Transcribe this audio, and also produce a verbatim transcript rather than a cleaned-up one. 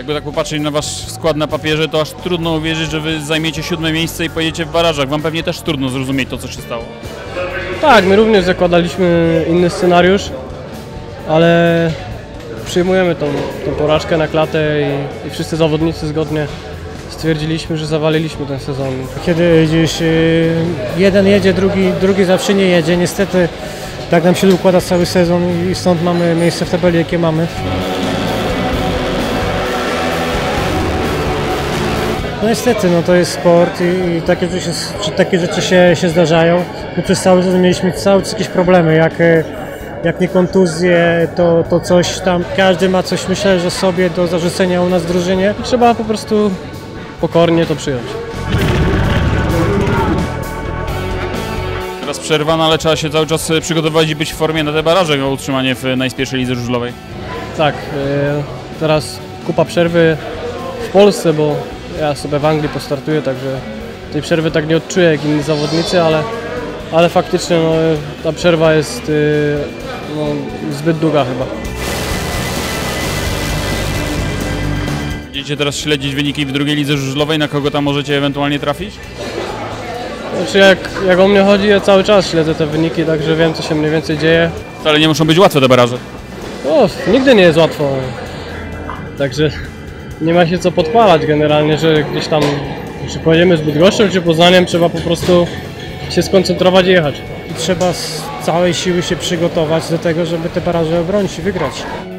Jakby tak popatrzeć na wasz skład na papierze, to aż trudno uwierzyć, że wy zajmiecie siódme miejsce i pojedziecie w barażach. Wam pewnie też trudno zrozumieć to, co się stało. Tak, my również zakładaliśmy inny scenariusz, ale przyjmujemy tą, tą porażkę na klatę i, i wszyscy zawodnicy zgodnie stwierdziliśmy, że zawaliliśmy ten sezon. Kiedy gdzieś jeden jedzie, drugi, drugi zawsze nie jedzie, niestety tak nam się układa cały sezon i stąd mamy miejsce w tabeli, jakie mamy. No niestety, no to jest sport i, i takie rzeczy, takie rzeczy się, się zdarzają. My przez cały sezon mieliśmy cały czas jakieś problemy, jak, jak nie kontuzje, to, to coś tam, każdy ma coś, myślę, że sobie do zarzucenia u nas w drużynie. I trzeba po prostu pokornie to przyjąć. Teraz przerwa, no ale trzeba się cały czas przygotowywać i być w formie na te baraże o utrzymanie w najspierszej lidze żużlowej. Tak, teraz kupa przerwy w Polsce, bo ja sobie w Anglii postartuję, także tej przerwy tak nie odczuję jak inni zawodnicy, ale, ale faktycznie no, ta przerwa jest no, zbyt długa chyba. Będziecie teraz śledzić wyniki w drugiej lidze żużlowej, na kogo tam możecie ewentualnie trafić? Znaczy jak, jak o mnie chodzi, ja cały czas śledzę te wyniki, także wiem, co się mniej więcej dzieje. Wcale nie muszą być łatwe te baraże. O, nigdy nie jest łatwo, także nie ma się co podpalać generalnie, że gdzieś tam, czy pojedziemy z Bydgoszczą, czy Poznaniem, trzeba po prostu się skoncentrować i jechać. I trzeba z całej siły się przygotować do tego, żeby te baraże obronić i wygrać.